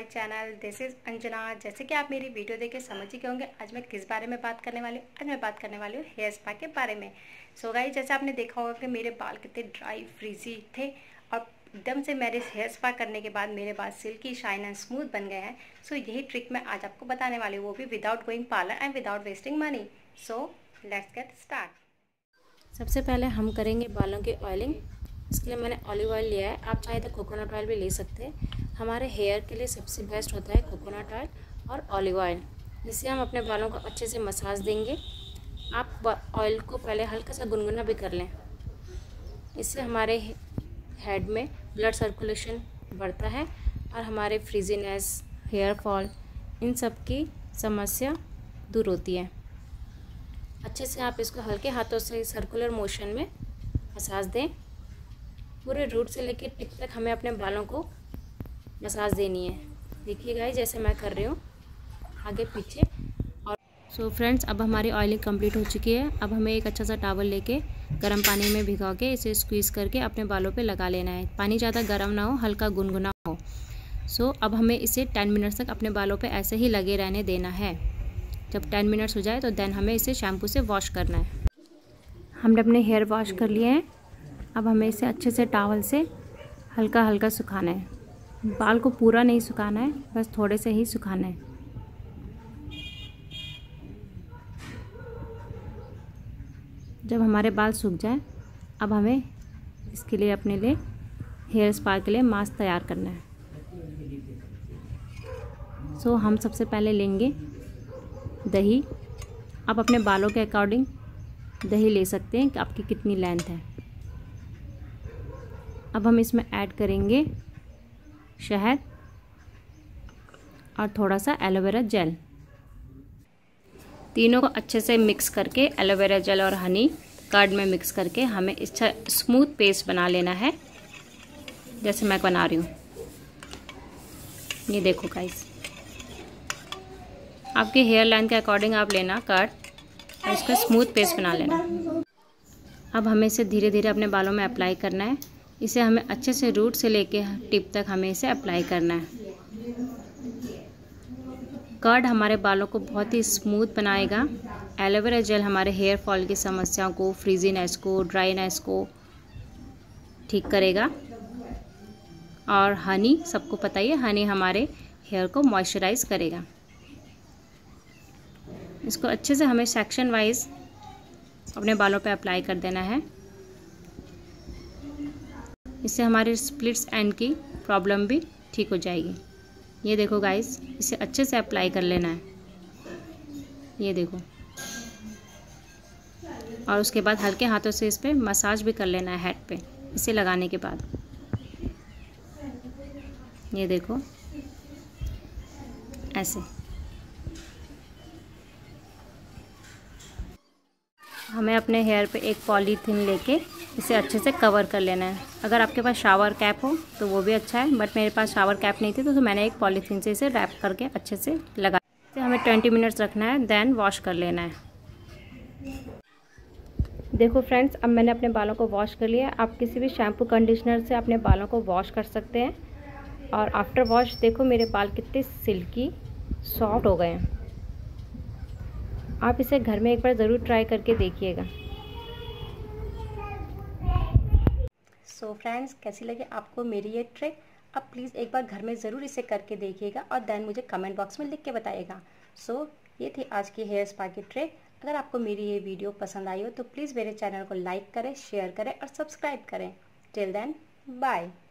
My channel. This is Anjana. जैसे कि आप मेरी वीडियो देख के समझ ही गए होंगे आज मैं किस बारे में बात करने वाली हूँ। आज मैं बात करने वाली हूँ हेयर स्पा के बारे में। सो गाइस, जैसे आपने देखा होगा कि मेरे बाल कितने ड्राई फ्रीजी थे और एकदम से मेरे हेयर स्पा करने के बाद मेरे बाल सिल्की शाइन एंड स्मूथ बन गए हैं। सो यही ट्रिक मैं आज आपको बताने वाली हूँ, वो भी without going parlour and without wasting money. So let's get start. सबसे पहले हम करेंगे बालों की ऑयलिंग। इसके लिए मैंने ऑलिव ऑयल लिया है, आप चाहे तो कोकोनट ऑयल भी ले सकते हैं। हमारे हेयर के लिए सबसे बेस्ट होता है कोकोनट ऑयल और ऑलिव ऑयल, जिससे हम अपने बालों को अच्छे से मसाज देंगे। आप ऑयल को पहले हल्का सा गुनगुना भी कर लें, इससे हमारे हेड में ब्लड सर्कुलेशन बढ़ता है और हमारे फ्रीजीनेस, हेयर फॉल, इन सब की समस्या दूर होती है। अच्छे से आप इसको हल्के हाथों से सर्कुलर मोशन में मसाज दें। पूरे रूट से लेकर टिप तक हमें अपने बालों को मसाज देनी है। देखिए गाइस, जैसे मैं कर रही हूँ आगे पीछे। और सो फ्रेंड्स, अब हमारी ऑयलिंग कंप्लीट हो चुकी है। अब हमें एक अच्छा सा टॉवल लेके गर्म पानी में भिगो के इसे स्क्वीज़ करके अपने बालों पे लगा लेना है। पानी ज़्यादा गर्म ना हो, हल्का गुनगुना हो। सो अब हमें इसे 10 मिनट्स तक अपने बालों पे ऐसे ही लगे रहने देना है। जब 10 मिनट्स हो जाए तो देन हमें इसे शैम्पू से वॉश करना है। हमने अपने हेयर वॉश कर लिए हैं। अब हमें इसे अच्छे से टॉवल से हल्का हल्का सुखाना है। बाल को पूरा नहीं सुखाना है, बस थोड़े से ही सुखाना है। जब हमारे बाल सूख जाए, अब हमें इसके लिए अपने लिए हेयर स्पा के लिए मास्क तैयार करना है। सो हम सबसे पहले लेंगे दही। आप अपने बालों के अकॉर्डिंग दही ले सकते हैं कि आपकी कितनी लेंथ है। अब हम इसमें ऐड करेंगे शहद और थोड़ा सा एलोवेरा जेल। तीनों को अच्छे से मिक्स करके, एलोवेरा जेल और हनी कर्ड में मिक्स करके हमें अच्छा स्मूथ पेस्ट बना लेना है, जैसे मैं बना रही हूँ। ये देखो गाइस, आपके हेयर लाइन के अकॉर्डिंग आप लेना कर्ड और इसका स्मूथ पेस्ट बना लेना। अब हमें इसे धीरे धीरे अपने बालों में अप्लाई करना है। इसे हमें अच्छे से रूट से लेके टिप तक हमें इसे अप्लाई करना है। कर्ड हमारे बालों को बहुत ही स्मूथ बनाएगा। एलोवेरा जेल हमारे हेयर फॉल की समस्याओं को, फ्रीजीनेस को, ड्राईनेस को ठीक करेगा। और हनी, सबको पता ही है, हनी हमारे हेयर को मॉइस्चराइज करेगा। इसको अच्छे से हमें सेक्शन वाइज अपने बालों पे अप्लाई कर देना है। इससे हमारे स्प्लिट्स एंड की प्रॉब्लम भी ठीक हो जाएगी। ये देखो गाइस, इसे अच्छे से अप्लाई कर लेना है। ये देखो, और उसके बाद हल्के हाथों से इस पर मसाज भी कर लेना है हेड पे, इसे लगाने के बाद। ये देखो ऐसे। हमें अपने हेयर पे एक पॉलीथीन लेके इसे अच्छे से कवर कर लेना है। अगर आपके पास शावर कैप हो तो वो भी अच्छा है, बट मेरे पास शावर कैप नहीं थी तो मैंने एक पॉलीथीन से इसे रैप करके अच्छे से लगा। इसे हमें 20 मिनट्स रखना है, देन वॉश कर लेना है। देखो फ्रेंड्स, अब मैंने अपने बालों को वॉश कर लिया है। आप किसी भी शैम्पू कंडीशनर से अपने बालों को वॉश कर सकते हैं। और आफ्टर वॉश देखो मेरे बाल कितने सिल्की सॉफ्ट हो गए हैं। आप इसे घर में एक बार ज़रूर ट्राई करके देखिएगा। सो फ्रेंड्स, कैसी लगी आपको मेरी ये ट्रिक? अब प्लीज़ एक बार घर में ज़रूर इसे करके देखिएगा और देन मुझे कमेंट बॉक्स में लिख के बताइएगा। सो ये थी आज की हेयर स्पा की ट्रिक। अगर आपको मेरी ये वीडियो पसंद आई हो तो प्लीज़ मेरे चैनल को लाइक करें, शेयर करें और सब्सक्राइब करें। Till then, bye.